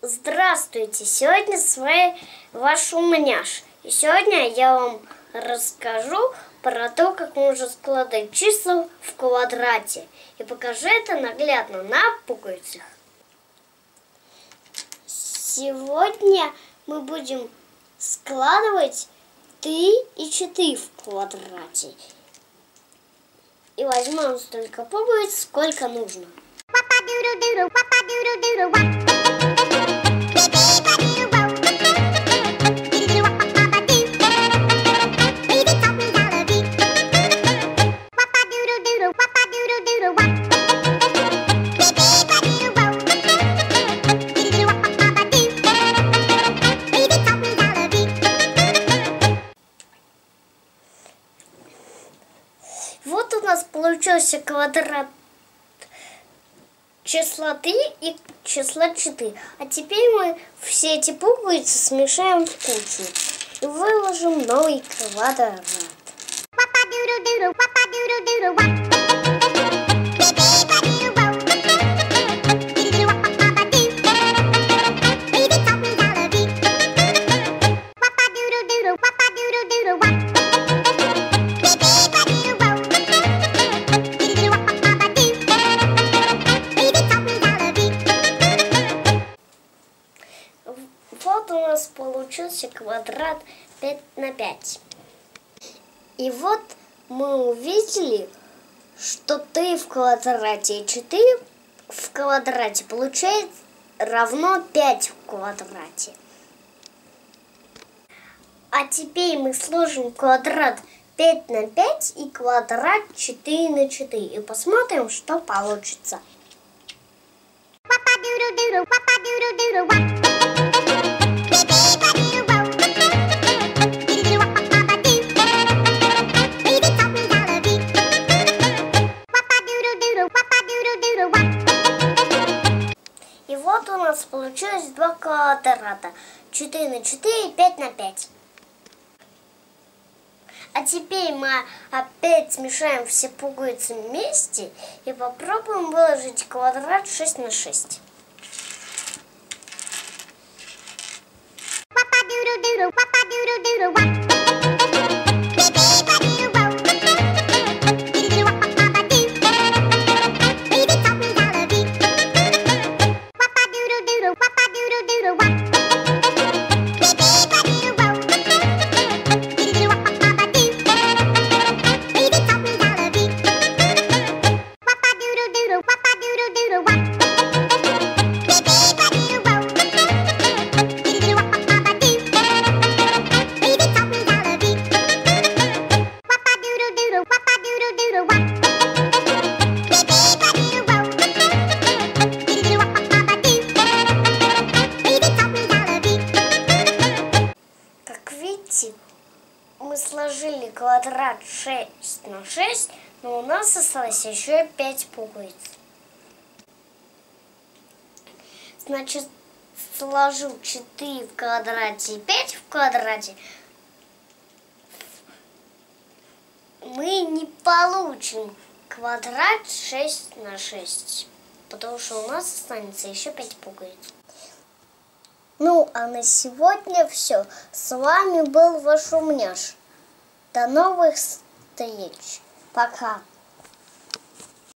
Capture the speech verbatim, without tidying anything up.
Здравствуйте! Сегодня с вами ваш умняш. И сегодня я вам расскажу про то, как можно складывать числа в квадрате. И покажу это наглядно на пуговицах. Сегодня мы будем складывать три и четыре в квадрате. И возьмем столько пуговиц, сколько нужно. Вот у нас получился квадрат числа три и числа четыре. А теперь мы все эти пуговицы смешаем в кучу и выложим новый квадрат. Вот у нас получился квадрат пять на пять. И вот мы увидели, что три в квадрате и четыре в квадрате получает равно пять в квадрате. А теперь мы сложим квадрат пять на пять и квадрат четыре на четыре. И посмотрим, что получится. И вот у нас получилось два квадрата. четыре на четыре и пять на пять. А теперь мы опять смешаем все пуговицы вместе и попробуем выложить квадрат шесть на шесть. Мы сложили квадрат шесть на шесть, но у нас осталось еще пять пуговиц. Значит, сложил четыре в квадрате и пять в квадрате. Мы не получим квадрат шесть на шесть, потому что у нас останется еще пять пуговиц. Ну, а на сегодня все. С вами был ваш умняш. До новых встреч. Пока.